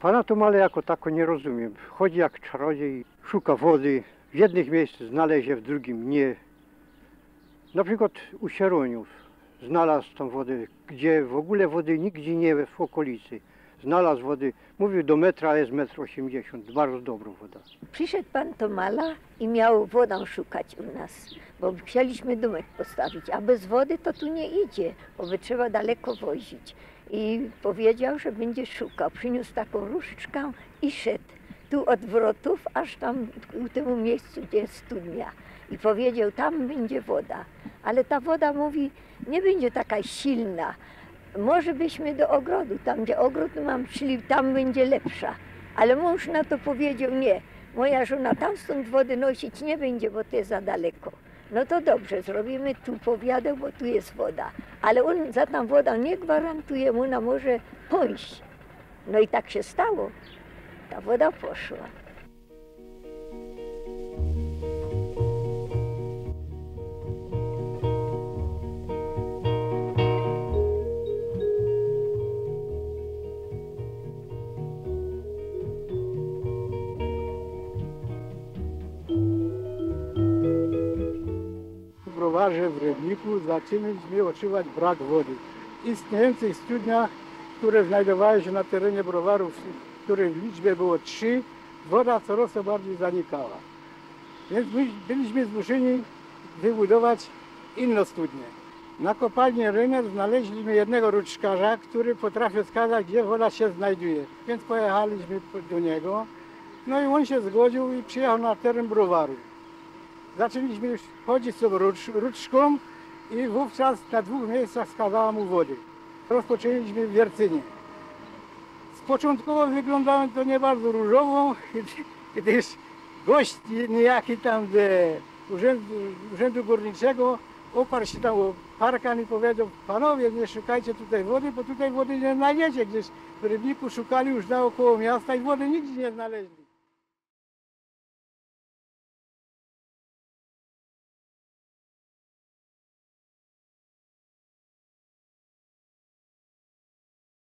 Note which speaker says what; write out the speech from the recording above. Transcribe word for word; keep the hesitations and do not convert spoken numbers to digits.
Speaker 1: Pana Tomala jako tako nie rozumiem. Chodzi jak czarodziej, szuka wody. W jednych miejscach znalezie, w drugim nie. Na przykład u Sieroniów znalazł tą wodę, gdzie w ogóle wody nigdzie nie w okolicy. Znalazł wody, mówił do metra, a jest metr osiemdziesiąt. Bardzo dobrą wodę.
Speaker 2: Przyszedł pan Tomala i miał wodę szukać u nas, bo chcieliśmy domek postawić, a bez wody to tu nie idzie, bo by trzeba daleko wozić. I powiedział, że będzie szukał. Przyniósł taką różdżkę i szedł tu od wrotów, aż tam ku temu miejscu, gdzie jest studnia. I powiedział, tam będzie woda. Ale ta woda, mówi, nie będzie taka silna. Może byśmy do ogrodu, tam gdzie ogród mam, czyli tam będzie lepsza. Ale mąż na to powiedział, nie, moja żona tam stąd wody nosić nie będzie, bo to jest za daleko. No to dobrze, zrobimy tu powiadę, bo tu jest woda. Ale on za tam woda nie gwarantuje, mu na może pójść. No i tak się stało. Ta woda poszła.
Speaker 3: W browarze w Rybniku zaczęliśmy odczuwać brak wody. W istniejących studniach, które znajdowały się na terenie browaru, w których w liczbie było trzy, woda coraz to bardziej zanikała. Więc my byliśmy zmuszeni wybudować inną studnię. Na kopalni Ryner znaleźliśmy jednego ruczkarza, który potrafił wskazać, gdzie woda się znajduje. Więc pojechaliśmy do niego. No i on się zgodził i przyjechał na teren browaru. Zaczęliśmy już chodzić z tą ruczką i wówczas na dwóch miejscach wskazała mu wody. Rozpoczęliśmy w Wiercynie. Początkowo wyglądało to nie bardzo różowo, gdyż gość niejaki tam z urzędu, urzędu górniczego oparł się tam o parkan i powiedział, panowie, nie szukajcie tutaj wody, bo tutaj wody nie znajdziecie, gdyż w Rybniku szukali już naokoło miasta i wody nigdzie nie znaleźli.